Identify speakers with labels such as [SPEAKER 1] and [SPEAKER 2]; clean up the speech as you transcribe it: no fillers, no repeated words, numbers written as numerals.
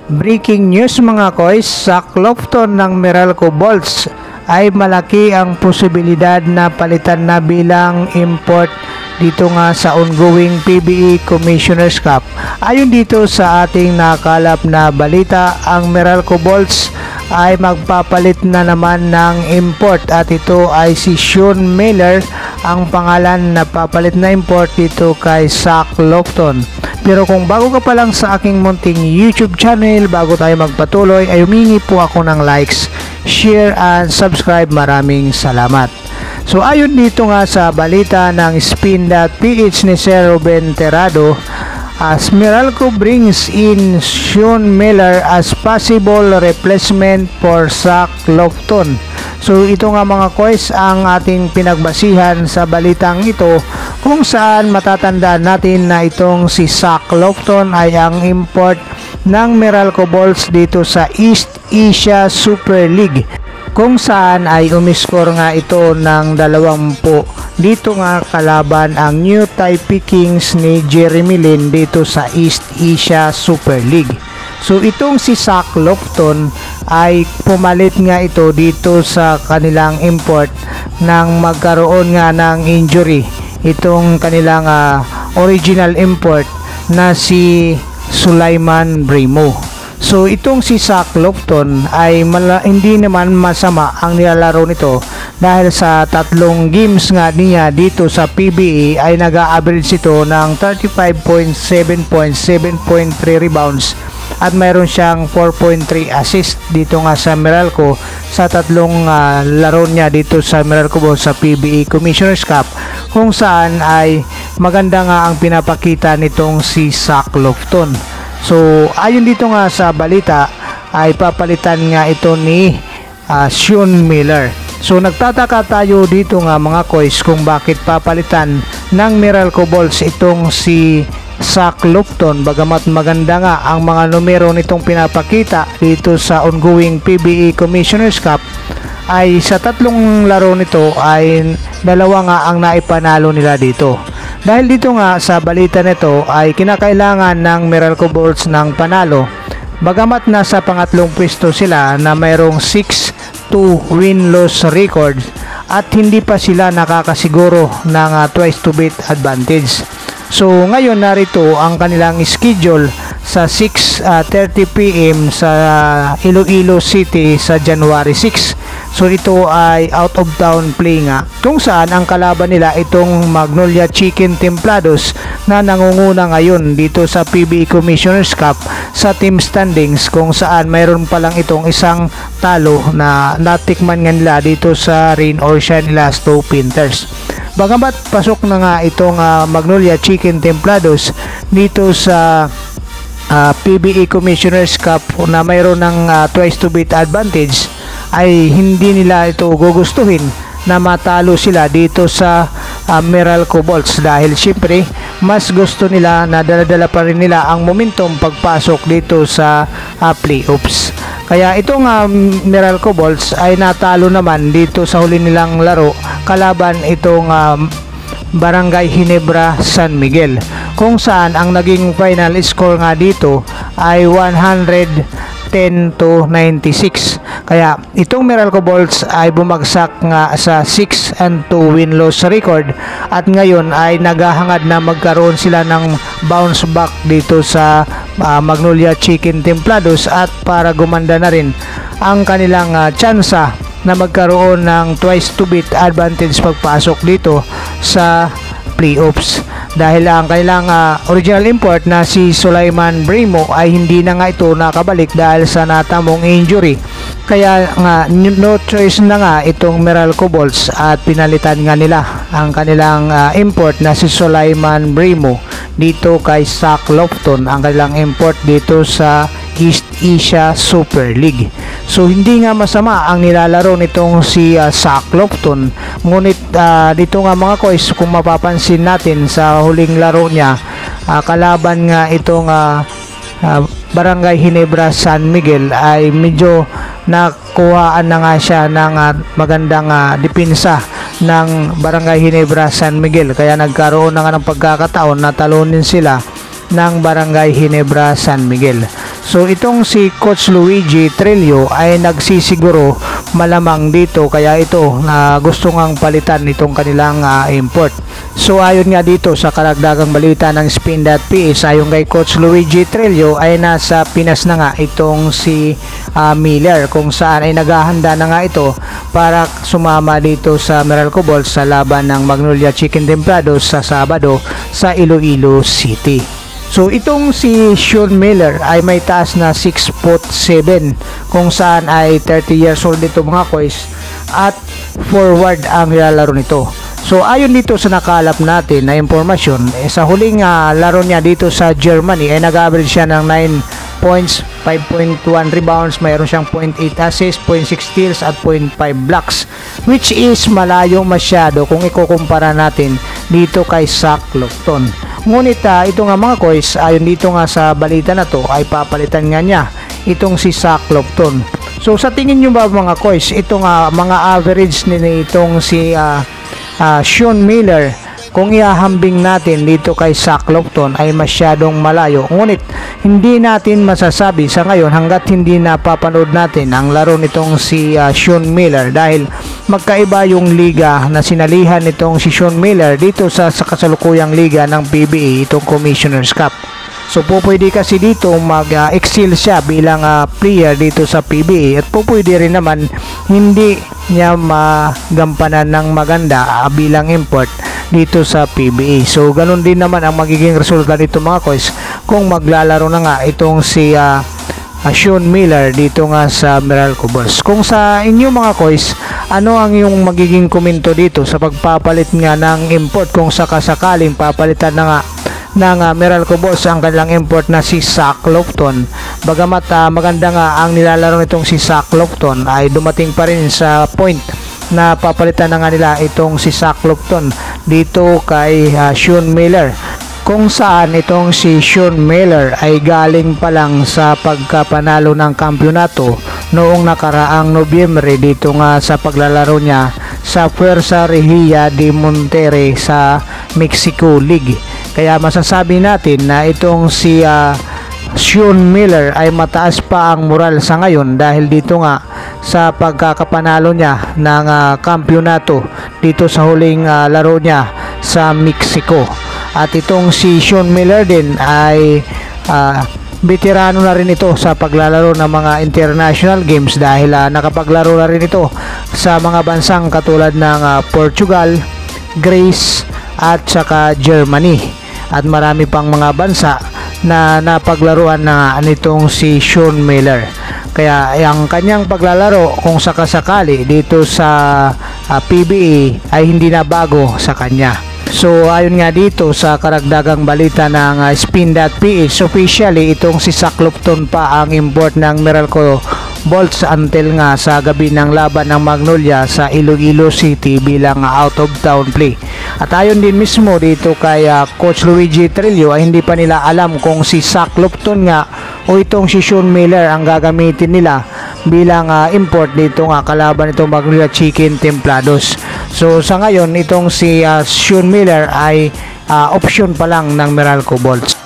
[SPEAKER 1] Breaking news mga koys, sa Clofton ng Meralco Bolts ay malaki ang posibilidad na palitan na bilang import dito nga sa ongoing PBE Commissioner's Cup. Ayon dito sa ating nakalap na balita, ang Meralco Bolts ay magpapalit na naman ng import at ito ay si Sean Miller ang pangalan na papalit na import dito kay Sa Clofton. Pero kung bago ka pa lang sa aking munting YouTube channel, bago tayo magpatuloy ay humingi po ako ng likes, share and subscribe. Maraming salamat. So ayon dito nga sa balita ng Spin.ph ni Sir Ruben Terrado, as Meralco brings in Sean Miller as possible replacement for Sa Clofton. So ito nga mga koys ang ating pinagbasihan sa balitang ito, kung saan matatandaan natin na itong si Sa Clofton ay ang import ng Meralco Bolts dito sa East Asia Super League, kung saan ay umiskor nga ito ng 20 dito nga kalaban ang New Taipei Kings ni Jeremy Lin dito sa East Asia Super League. So itong si Sa Clofton ay pumalit nga ito dito sa kanilang import nang magkaroon nga ng injury itong kanilang original import na si Sulaiman Brimo. So itong si Sa Clofton ay hindi naman masama ang nilalaro nito dahil sa 3 games nga niya dito sa PBE ay nag-a-average ito ng 35.7 points, 7.3 rebounds at mayroon siyang 4.3 assist dito nga sa Meralco sa 3 laro niya dito sa Meralco Bolts sa PBE Commissioner's Cup, kung saan ay maganda nga ang pinapakita nitong si Sa Clofton. So ayon dito nga sa balita ay papalitan nga ito ni Sean Miller. So nagtataka tayo dito nga mga koys kung bakit papalitan ng Meralco Bolts itong si Sa Clofton, bagamat maganda nga ang mga numero nitong pinapakita dito sa ongoing PBE Commissioner's Cup, ay sa 3 laro nito ay 2 nga ang naipanalo nila dito. Dahil dito nga sa balita nito ay kinakailangan ng Meralco Bolts ng panalo, bagamat nasa pangatlong pwesto sila na mayroong 6-2 win-loss record at hindi pa sila nakakasiguro ng twice to beat advantage. So ngayon narito ang kanilang schedule sa 6:30 PM sa Iloilo City sa January 6. So ito ay out of town play nga, kung saan ang kalaban nila itong Magnolia Chicken Templados na nangunguna ngayon dito sa PBE Commissioner's Cup sa team standings, kung saan mayroon pa lang itong isang talo na natikman nga nila dito sa Rain or Shine Elasto Panthers. Bagamat pasok na nga itong Magnolia Chicken Templados dito sa PBE Commissioner's Cup na mayroon ng twice to beat advantage, ay hindi nila ito gugustuhin na matalo sila dito sa Meralco Bolts, dahil syempre mas gusto nila na dala-dala pa rin nila ang momentum pagpasok dito sa playoffs. Kaya itong Meralco Bolts ay natalo naman dito sa huli nilang laro kalaban itong Barangay Ginebra San Miguel, kung saan ang naging final score nga dito ay 110-96. Kaya itong Meralco Bolts ay bumagsak nga sa 6-2 win-loss record at ngayon ay naghahangad na magkaroon sila ng bounce back dito sa Magnolia Chicken Templados, at para gumanda na rin ang kanilang tsansa na magkaroon ng twice to beat advantage pagpasok dito sa playoffs, dahil ang kanilang original import na si Sulaiman Brimo ay hindi na nga ito nakabalik dahil sa natamong injury. Kaya nga no choice na nga itong Meralco Bolts at pinalitan nga nila ang kanilang import na si Sulaiman Brimo dito kay Sa Clofton, ang kanilang import dito sa East Asia Super League. So hindi nga masama ang nilalaro nitong si Sa Clofton, ngunit dito nga mga koys, kung mapapansin natin sa huling laro niya, kalaban nga itong Barangay Ginebra San Miguel ay medyo nakuhaan na nga siya ng magandang depensa ng Barangay Ginebra San Miguel, kaya nagkaroon na nga ng pagkakataon na talunin sila ng Barangay Ginebra San Miguel. So itong si Coach Luigi Trillo ay nagsisiguro malamang dito, kaya ito na gusto ngang palitan itong kanilang import. So ayon nga dito sa karagdagang balita ng Spin.ph, ayon kay Coach Luigi Trillo ay nasa Pinas na nga itong si Miller, kung saan ay naghahanda na nga ito para sumama dito sa Meralco Balls sa laban ng Magnolia Chicken Templados sa Sabado sa Iloilo City. So itong si Sean Miller ay may taas na 6'7", kung saan ay 30 years old dito mga koys, at forward ang nilalaro nito. So ayon dito sa nakalap natin na impormasyon, sa huling laro niya dito sa Germany ay nag-average siya ng 9 points, 5.1 rebounds, mayroon siyang 0.8 assists, 0.6 steals at 0.5 blocks, which is malayo masyado kung ikukumpara natin dito kay Zach Lofton. Ngunit ito nga mga koys, ayon dito nga sa balita na to ay papalitan nga niya itong si Zach Lofton. So sa tingin nyo ba mga koys, itong mga average nitong si Sean Miller, kung ihahambing natin dito kay Zach Lofton ay masyadong malayo? Ngunit hindi natin masasabi sa ngayon hanggat hindi napapanood natin ang laro nitong si Sean Miller, dahil magkaiba yung liga na sinalihan nitong si Sean Miller dito sa kasalukuyang liga ng PBA, itong Commissioner's Cup. So pwede kasi dito mag-excel siya bilang player dito sa PBA, at pwede rin naman hindi niya magampanan ng maganda bilang import dito sa PBA. So ganun din naman ang magiging resulta nito mga koys kung maglalaro na nga itong si Sean Miller dito nga sa Meralco Balls. Kung sa inyo mga koys, ano ang yung magiging komento dito sa pagpapalit nga ng import, kung sakasakaling papalitan na nga ng Meralco Balls ang kanilang import na si Zach Lofton? Bagamat maganda nga ang nilalaro nitong si Zach Lofton, ay dumating pa rin sa point na papalitan na nga nila itong si Zach Lofton dito kay Sean Miller, kung saan itong si Sean Miller ay galing pa lang sa pagkapanalo ng kampyonato noong nakaraang Nobyembre dito nga sa paglalaro niya sa Fuerza Regida de Monterrey sa Mexico League. Kaya masasabi natin na itong si Sean Miller ay mataas pa ang moral sa ngayon dahil dito nga sa pagkakapanalo niya ng kampyonato dito sa huling laro niya sa Mexico. At itong si Sean Miller din ay veterano na rin ito sa paglalaro ng mga international games, dahil nakapaglaro na rin ito sa mga bansang katulad ng Portugal, Greece at saka Germany, at marami pang mga bansa na napaglaruan na nitong si Sean Miller. Kaya ang kanyang paglalaro kung sakasakali dito sa PBA ay hindi na bago sa kanya. So ayon nga dito sa karagdagang balita ng Spin.ph, officially itong si Zach Lofton pa ang import ng Meralco Balls until nga sa gabi ng laban ng Magnolia sa Iloilo City bilang out of town play. At ayon din mismo dito kay Coach Luigi Trillo ay hindi pa nila alam kung si Zach Lofton nga o itong si Sean Miller ang gagamitin nila bilang import dito nga kalaban itong Magnolia Chicken Templados. So sa ngayon itong si Sean Miller ay option pa lang ng Meralco Balls.